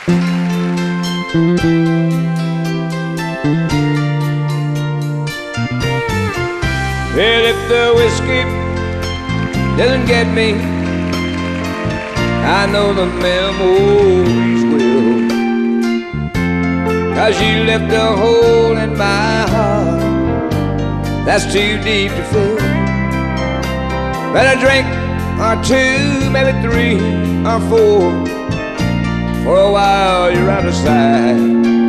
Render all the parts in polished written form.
Well, if the whiskey doesn't get me, I know the memories will. 'Cause you left a hole in my heart that's too deep to fill. But a drink or two, maybe three or four, for a while you're out of sight.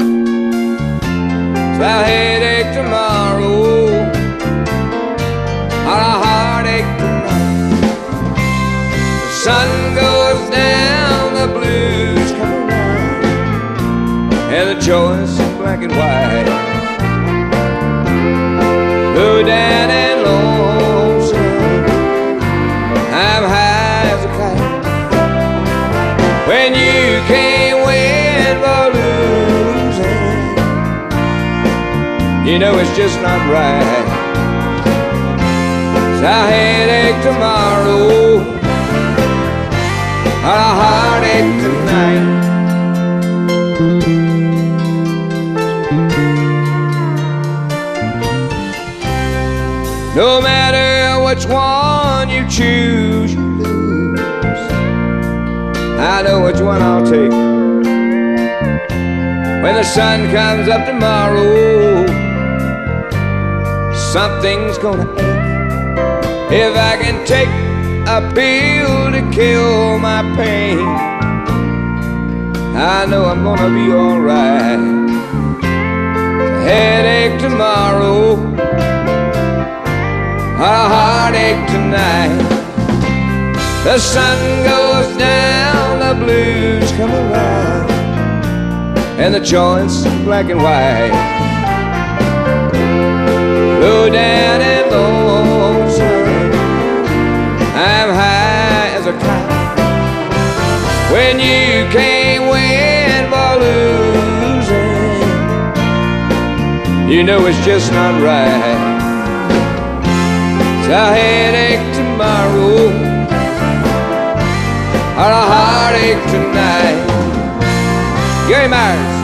So I'll headache tomorrow, or a heartache tonight. The sun goes down, the blues come around, and the choice is black and white. Low down and lonesome, I'm high as a kite. When you can't win for losing, you know it's just not right. So a headache tomorrow, or a heartache tonight. No matter which one you choose, you lose. I know which one I'll take. When the sun comes up tomorrow, something's gonna ache. If I can take a pill to kill my pain, I know I'm gonna be alright. Headache tomorrow, a heartache tonight. The sun goes down, the blues come around, and the choice is black and white. Low down and lonesome, I'm high as a kite. When you can't win for losing, you know it's just not right. A headache tomorrow, or a heartache tonight. Gary Myers.